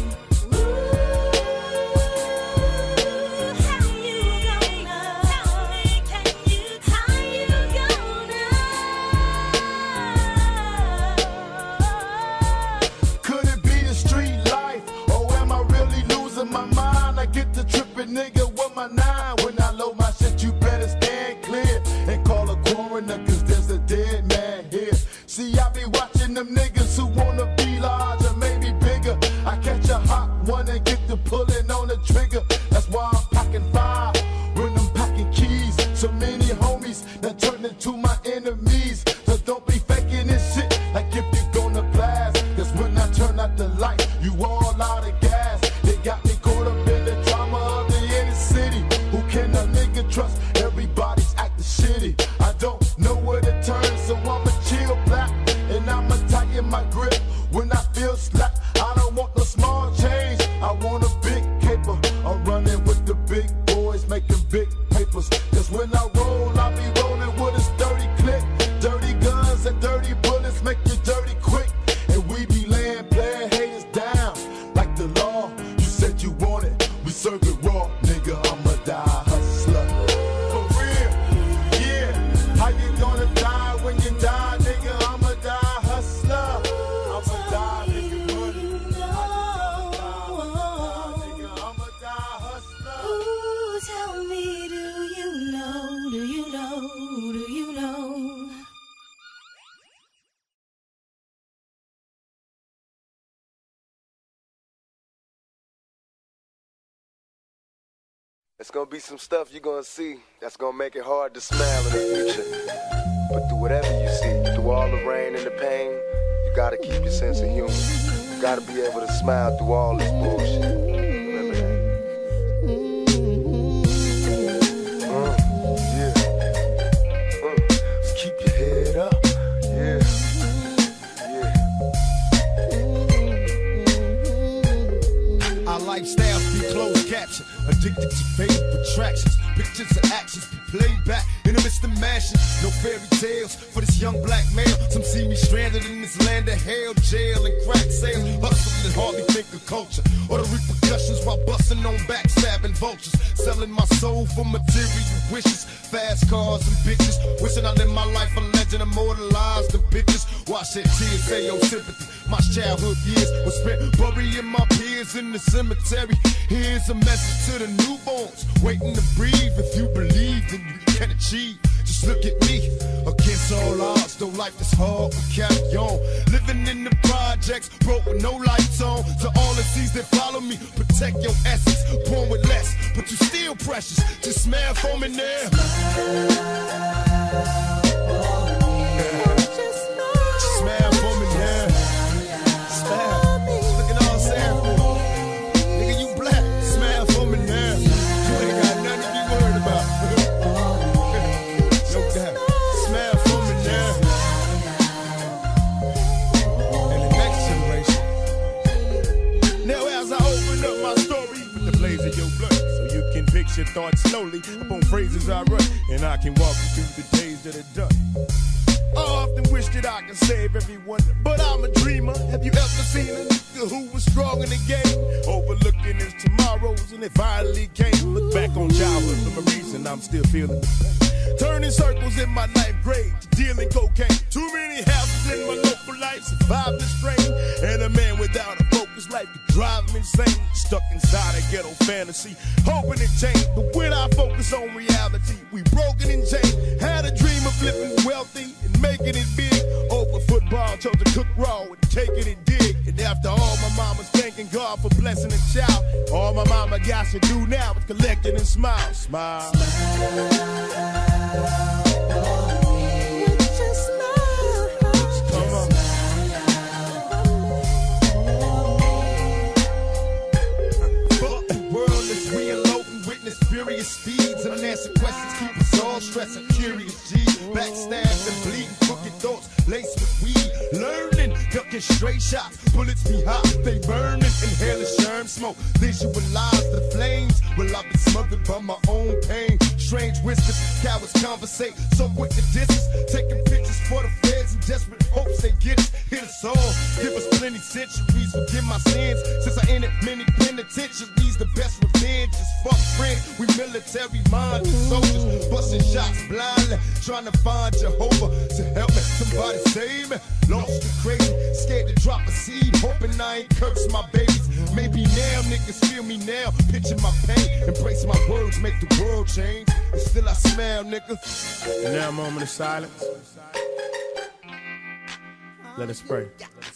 Could it be the street life, or am I really losing my mind? I get to tripping, nigga, with my nine. When I load my shit, you better stand clear and call a coroner, cause there's a dead man here. See, I be watching them niggas who wanna be large or maybe bigger. I catch a hot one and get to pulling on the trigger. That's why I'm packing fire when I'm packing keys. So many homies that turn into my enemies. So don't be faking this shit like if you gonna blast. Cause when I turn out the light, you all out of gas. They got me caught up in the drama of the inner city. Who can a nigga trust? Everybody's acting shitty. I don't know where to turn, so I'ma chill black. And I'ma tighten my grip when I feel slack. I don't want no small change, I want a big caper. I'm running with the big boys, making big papers. Cause when I roll, I be rolling with a sturdy click. Dirty guns and dirty bullets make you dirty quick. And we be laying player haters down like the law. You said you want it, we serve it raw. Nigga, I'ma die hustler. For real, yeah. How you gonna die when you die, nigga? I'ma die hustler. I'ma die making money. How you gonna die when you die, nigga? I'ma die hustler. Ooh, tell me, do you know, do you know, do you know? It's gonna be some stuff you're gonna see that's gonna make it hard to smile in the future. But through whatever you see, through all the rain and the pain, you gotta keep your sense of humor. You gotta be able to smile through all this bullshit. Remember that. Uh, yeah. Uh, just keep your head up. Yeah. Yeah. Our lifestyles be closed caption, addicted to fatal attractions. Pictures and actions be played back in the midst of mashing. No fairy tales for this young black male. Some see me stranded in this land of hell, jail and crack sales. Hustling and hardly think of culture or the repercussions while busting on backstabbing vultures. Selling my soul for material wishes, fast cars and bitches. Wishing I lived my life a legend, immortalized the bitches. Why shed tears, say your sympathy. My childhood years were spent burying my peers in the cemetery. Here's a message to the newborns waiting to breathe. If you believe, then you can achieve. Just look at me, against all odds. Though life is hard, we carry on. Living in the projects, broke with no lights on. To all the seas that follow me, protect your essence. Born with less, but you still precious. Just smile for me now. Just smile for me now. Smile. Look at all sad for me. Nigga, you black. Smile for me now. You ain't got nothing to be worried about. No doubt. Smile for me now. And the next generation. Now as I open up my story with the blaze of your blood, so you can picture thoughts slowly upon phrases I write, and I can walk you through the days that are done. I often wish that I could save everyone, but I'm a dreamer. Have you ever seen a nigga who was strong in the game, overlooking his tomorrows, and it finally came? Look back on childhood for a reason I'm still feeling the pain. Turning circles in my ninth grade, dealing cocaine. Too many houses in my local life, survived the strain. And a man without a focus life could drive him insane. Stuck inside a ghetto fantasy, hoping to change. But when I focus on reality, we broken and chained. Had a dream of living wealthy and making it big. Over football, chose to cook raw and taking it dig. And after all, my mama's thanking God for blessing a child. All my mama got to do now is collect it and smile. Smile. Smile. Furious speeds and unanswered questions keep us all stressing. Curious G, backstabbed and bleeding, crooked thoughts laced with weed. Learning, ducking straight shots, bullets be hot, they burning. Inhaling germ smoke, visualize the flames. Well, I've been smothered by my own pain. Strange whispers, cowards conversate, so quick to distance. Taking pictures for the feds in desperate hopes they get us. Hit us all, give us plenty centuries, forgive my sins. Since I entered many penitentiaries, the best revenge is fuck friends. We military minded soldiers, busting shots blindly, trying to find Jehovah to help me. Somebody save me. Lost and crazy, scared to drop a seed, hoping I ain't curse my babies. Maybe now niggas feel me now, picture my pain, embrace my words, make the world change. And still I smile, nigga. And now a moment of silence. Let us pray.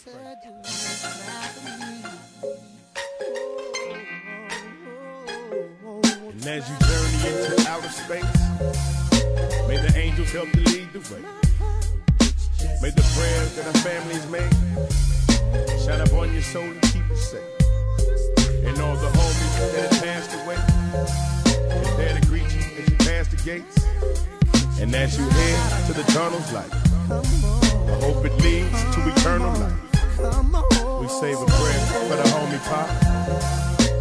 And as you journey into outer space, may the angels help to lead the way. May the prayers that our families make shine upon your soul and keep it safe. And all the homies that have passed away, they're there to greet you as you pass the gates. And as you head to the tunnel's light, I hope it leads to eternal life. We say a prayer for the homie Pop.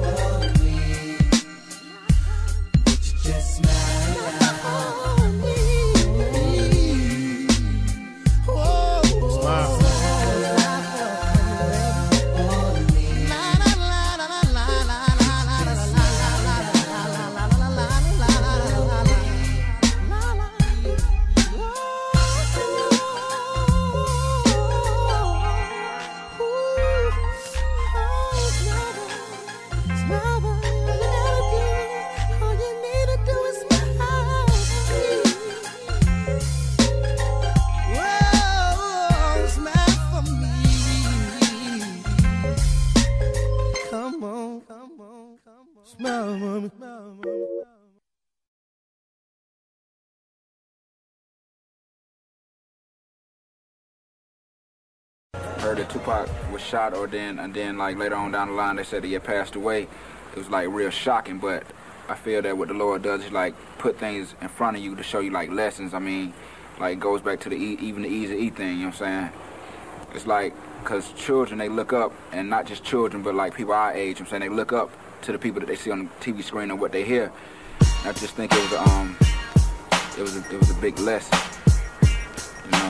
Heard that Tupac was shot, or then and then like later on down the line they said he had passed away. It was like real shocking, but I feel that what the Lord does is like put things in front of you to show you like lessons. I mean, like it goes back to the e even the Eazy-E thing, you know what I'm saying? It's like, because children, they look up, and not just children, but like people our age, you know what I'm saying? They look up to the people that they see on the T V screen and what they hear. And I just think it was a, um, it was a, it was a big lesson, you know?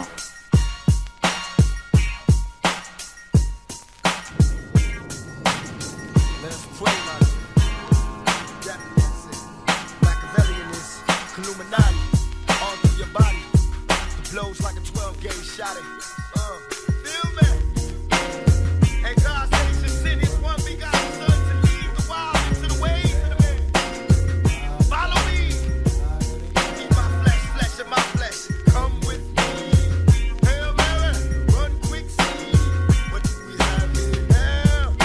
Illuminati, all through your body. The blows like a twelve gauge shot. Uh, feel me? Hey, God said he should send his one begotten son to lead the wild into the ways of the man. Follow me. Eat my flesh, flesh of my flesh. Come with me. Hail Mary, run quick, see what do we have here now?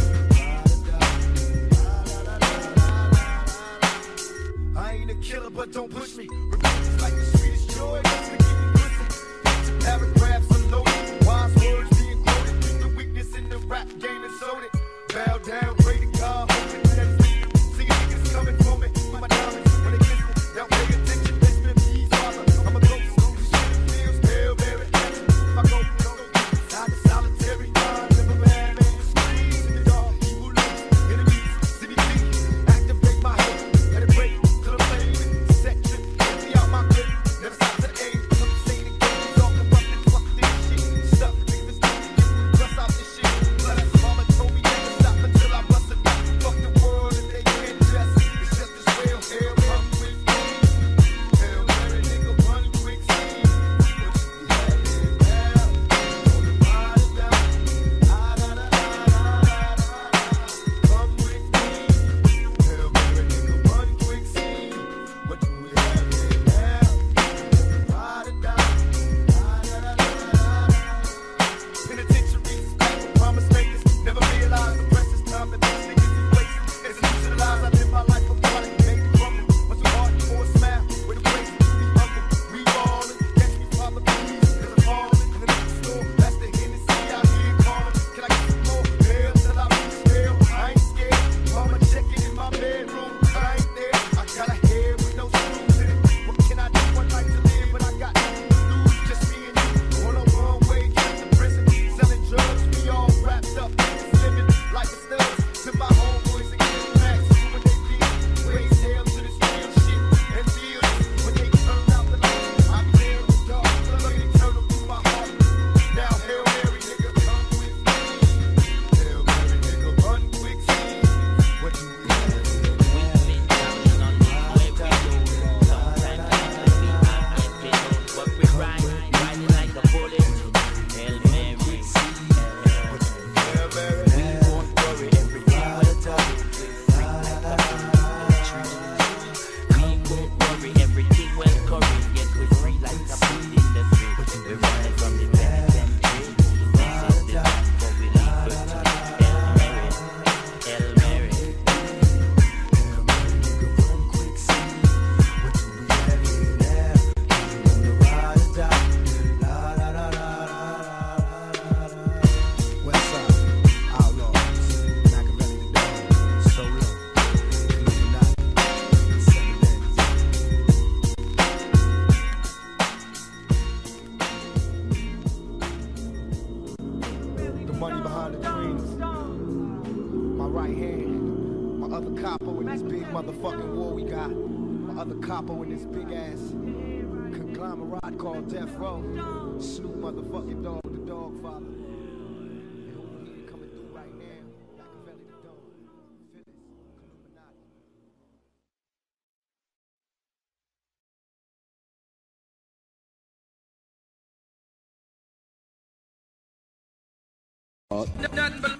I ain't a killer, but don't push me. Repentance like the sweetest joy. That's to keep me pushing. Paragraphs unloaded, wise words being quoted. The weakness in the rap game is loaded. Bow down, pray to God, hope it never see you. See niggas coming for me with my diamonds when they kiss me. Y'all pay attention, let's be peace, father. I'm a ghost, the shit feels Hail Mary. If I go, go, side to solitary mind, live a man, man, screams in the dark, evil looks, enemies, C B T, activate my hate, let it break to the flame, section, empty out my grip, never stop to the aim, come say the game is all corrupt. motherfucking war we got. My other capo in this big ass conglomerate called Death Row. Snoop motherfucking Dogg, the Dog Father. And who we here coming through right now? Machiavelli the Dog. Phyllis, Illuminati. Nothing but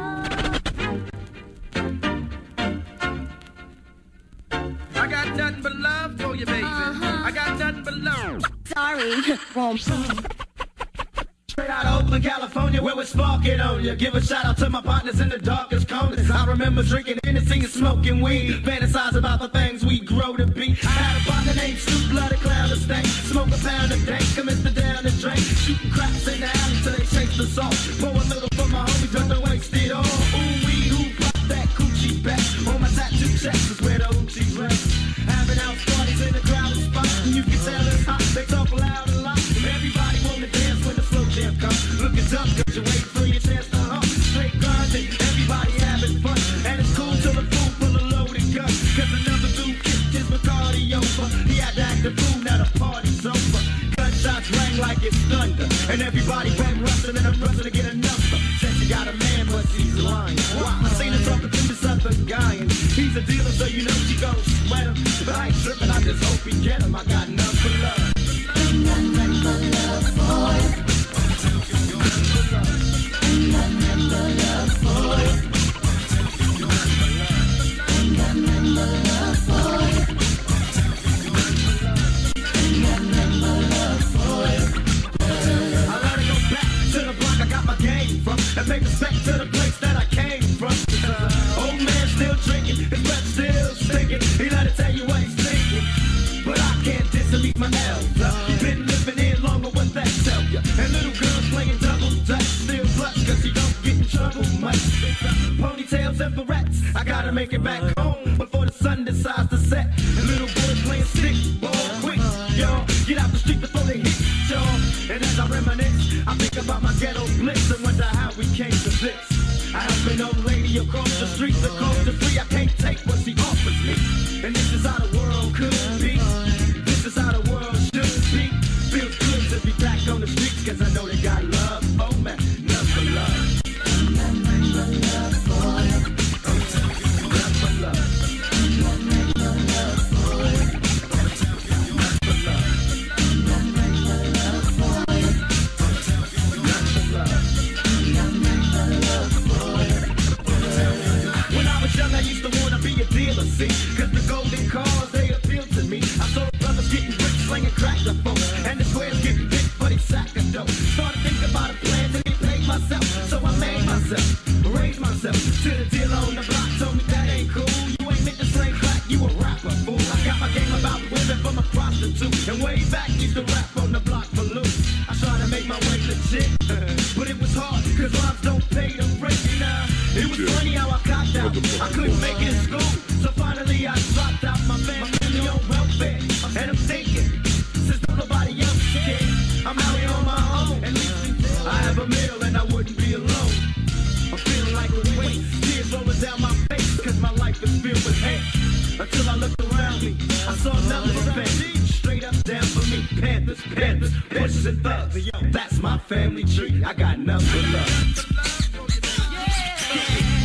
I got nothing but love for you, baby. Uh-huh. I got nothing but love. Sorry. Wrong song. Straight out of Oakland, California, where we're sparking on you. Give a shout out to my partners in the darkest corners. I remember drinking Hennessy and smoking weed. Fantasize about the things we grow to be. I had a partner named Snoop, bloody clown to stank. Smoke a pound of dank, commit the down the drain. Shooting craps in the alley till they chase the salt. Pour a little for my homies, just to waste it all. Ooh, wee, who pop that coochie back? On my tattoo chest is where the Oopsies rest. Having house parties in the crowded spot. And you can tell it's hot, they talk loud a lot. And everybody wanna dance when the slow jam comes. Looking tough, cause you wait for your chance to hump. Straight grinding, everybody having fun. And it's cool till the fool full of loaded guns. Cause another dude kicked his Bacardi over. He had to act the fool, now the party's over. Gunshots rang like it's thunder. And everybody went rushing and I'm rushing to get a number. Said she got a man, but she's lying. Wow, I seen her talking to this other guy. And he's a dealer, so you know she gon' sweat him. But I ain't tripping, I just hope he get him. I got nothing but love. Nothing but love for you. And pay respect to the place that I came from. Old man still drinking, his breath still stinking. He let it tell you what he's thinking, but I can't disbelieve my elder. Been living here longer, what that tell ya? And little girls playing double dutch, still blush cause she don't get in trouble much. Ponytails and barrettes, I gotta make it back home before the sun decides to set. And little boys playing stick ball quick, y'all. Get out the street before they hit y'all. And as I reminisce, I think about my ghetto blitz and wonder how we came to this. I help an old lady across the street, the cold is free. I can't take what she offers me. And this is how the world could be. This is how the world should be. Feels good to be back on the streets, cause I know they got love. Oh man, nothing but love. Nothing but love for you. Nothing but love. Nothing but love for you. Nothing but love. Nothing but love for you. Nothing but love. When I was young, I used to wanna be a dealer, see, cause the golden cars, they appealed to me. I saw brothers getting rich, slinging crack to folks, and the squares getting big for they sack of dough. Started thinking about a plan to get paid myself, so I made myself, raised myself, to the dealer on the block, told me that ain't cool. You ain't meant to sling crack, you a rapper, fool. I got my game about women from a prostitute, and way back used to rap on the block for loot. I tried to make my way legit, but it was hard, cause rhymes don't pay the rent. Nah, it was funny how I copped out. I couldn't make it in school, so finally I dropped out. My family on welfare, and I'm thinking, since nobody else can, I'm out here on my own. At least I have a meal and I wouldn't be alone. I'm feeling like a weight, tears rolling down my face, cause my life is filled with hate. Until I looked around me, I saw nothing but family, straight up down for me. Panthers, Panthers, bushes and thugs. Yo, that's my family tree. I got nothing but love. Yeah.